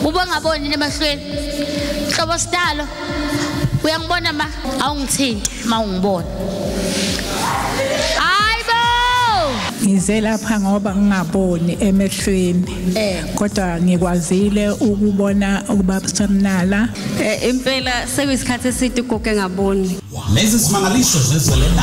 Ubangaboni emehlweni. Hlobo sidalo. Uyangibona ma awungithinti mawungibona. Ngize lapha ngoba ngingaboni emehlweni kodwa ngikwazile ukubona ukubasemnala impela sekuyisikhathi eside ugogo engaboni. Lezi simangalisho zezelela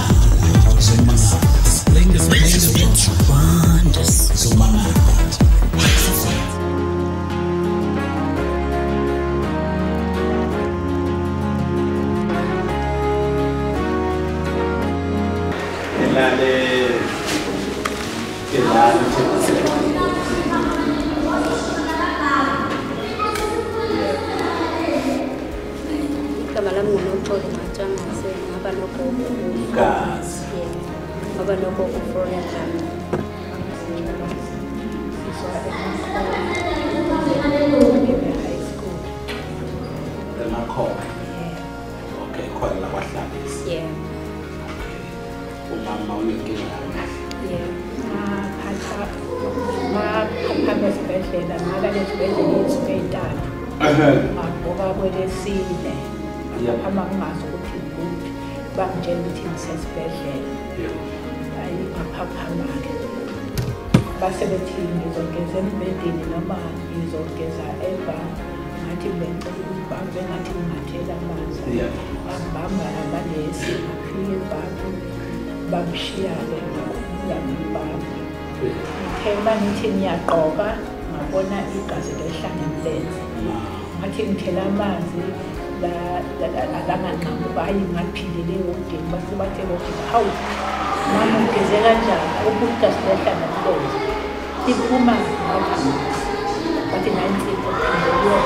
basebethi ngizogeza embedeni noma ngizogeza eva ngathi bengicela ngathi ngingathela amanzi bamba abalesi ngafike abantu bamshiyale ngakubamba ngithemba ngithi ngiyaqoka ngabona igazi lehlangene ngathi ngithela amanzi alanganqamuka hayi ngaphindele udeni basebathela ukuthi hawu mama ugeze kanjani ukugazi lehlangene iphuma ngapha bathi nantsipho phindele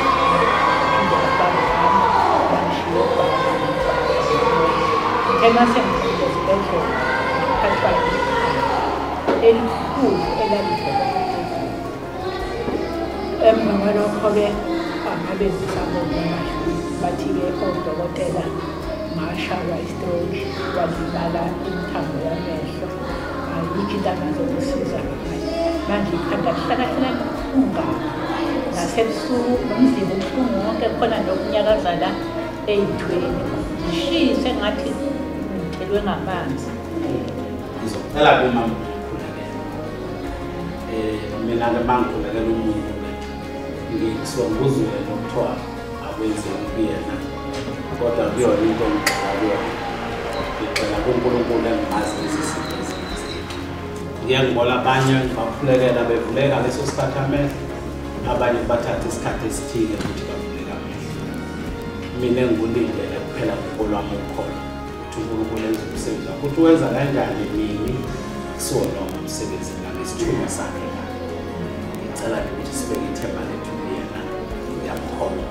banishiye thema sengizibedlela ngiphathwa elikhulu elalibheka emva kwalokho-ke abezisabona bathi-ke odokotela ngashaywa istroke walibala imithambo yamehlo ayikho into angazokusiza manje ikhanda lihlakahlala ungaka nasebusuku nomzimba ubuhlungu wonke khona nokunyakazana ey'thweni ngishise ngathi ngithelwe ngamanzi. Ngizocela-ke mama mina-ke uma ngikhulekela umuntu ngizonguzule nokuthiwa akwenzeki kuyena kodwa kuyona into ngixela kuyona ngicela kuNkulunkulu engimazi lezi zinto ezinzima. Ngiye ngibona abanye bakhulekela bevuleka leso sikhathi amehlo abanye bathatha isikhathi esithile ukuthi bavuleka amehlo. Mina engulindele kuphela ngokolwami ukhona ukuthi uNkulunkulu enze umsebenzi wakhe ukuthi wenza kanjani nini kusiwona umsebenzi ngesithuba sakhe. Ngicela ukuthi sibeke ithemba lethu kuyena ngiyamkholwa.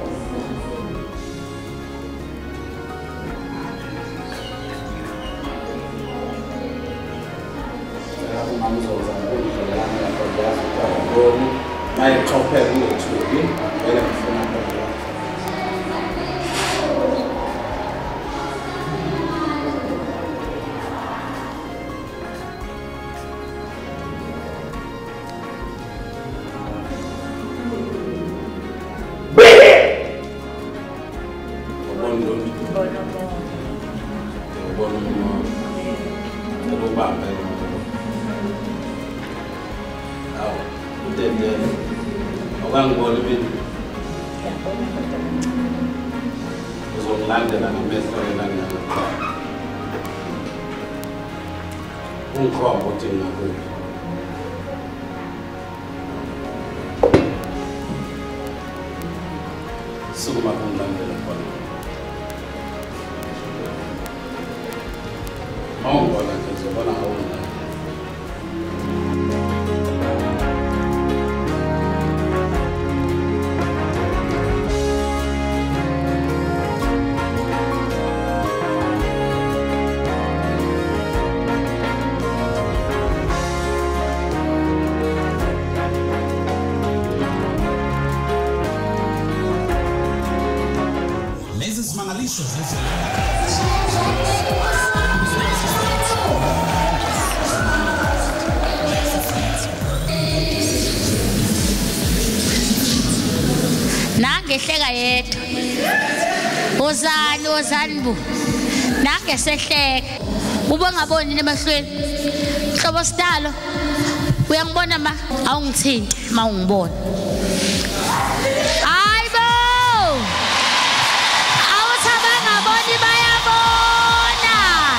nangehleka yedwa wozani bu nangesehleka ube ngaboni emahlweni hlobo sidalo uyangibona ma awungithinti mawungibona hayibo awuthaba ngaboni bayabona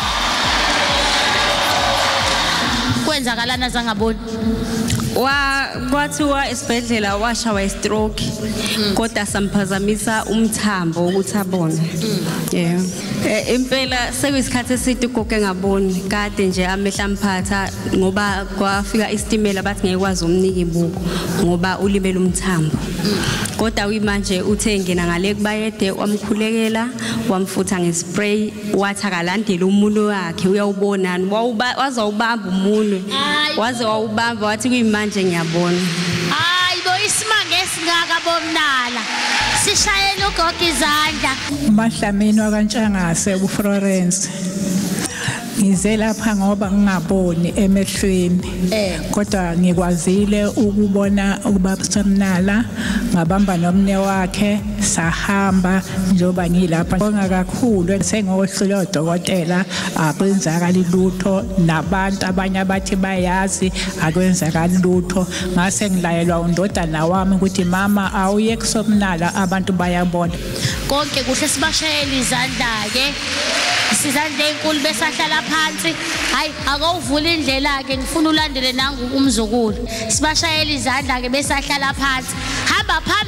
kwenzakalana zangaboni kwathiwa esibhedlela washawa istroke kodwa samphazamisa umthambo ukuthi abone yeah impela sekuyisikhathi eside ugogo engaboni kade nje amehla amphatha ngoba kwafika isitimela bathi ngeke kwazi umnika ibuko ngoba ulimele umthambo kodwa uyimanje uthe ngena ngale kubayede wamkhulekela wamfutha ngespray wathi akalandele umulo wakhe uyawubonani wazawubamba umulo waze wawubamba wathi kuyimanje ngiyabona hayibo isimanga esingaka bomnala sishayela ugogo izandla uMahlamini wakantshangase uFlorence ngize lapha ngoba ngingaboni emehlweni kodwa ngikwazile ukubona ubaba Semnala ngabamba nomne wakhe sahamba njoba ngilapha ngibonga kakhulu sengohlule odokotela akwenzakala lutho nabantu abanye abathi bayazi akwenzakala lutho ngase ngilayelwa undodana wami ukuthi mama awuye kuSomnala abantu bayabona konke kuhle sibashayela izandla ke sizandla enkulu besahlala phansi hayi akawuvula indlela ke ngifuna ulandele nangu umzukulu sibashayela izandla ke besahlala phansi hamba